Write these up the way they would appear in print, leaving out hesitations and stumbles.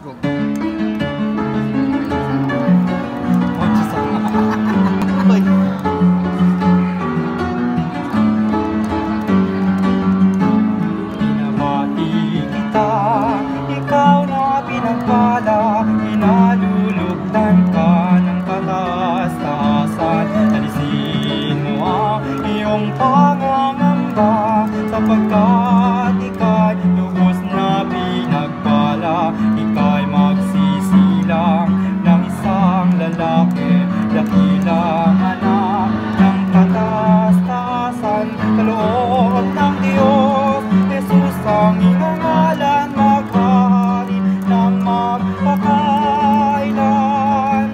Ikaw na pinagpala, inalulugdan ka ng kataas-taasan. Alisin mo ang iyong pangangamba, sapagkat ika'y lubos na pinagpala. Ika'y magsisilang ng isang lalaki, dakilang anak ng kataas-taasan. Kaloob ng Diyos, Jesus ang iyong ngalan, maghahari ng magpakailanman.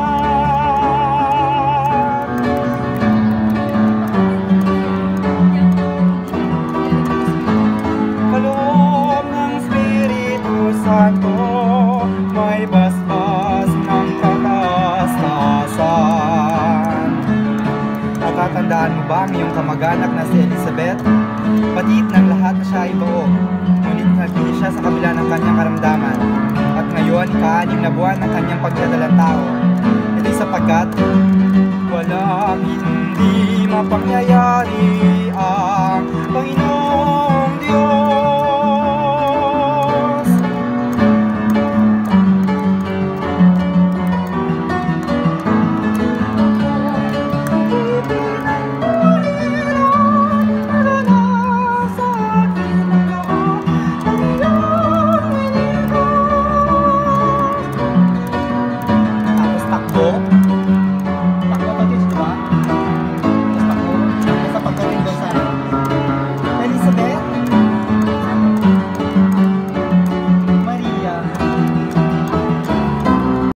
Kaloob ng Espiritu Santo, may basbas ng kataas-taasan. Natatandaan mo ba ang iyong kamag-anak na si Elizabeth? Padiit ng lahat na siya ay buo, ngunit naging siya sa kabila ng kanyang karamdaman. At ngayon, ika-6 na buwan ng kanyang pagdadalang tao. Ito'y sapagkat walang hindi mapangyayari ang Panginoon.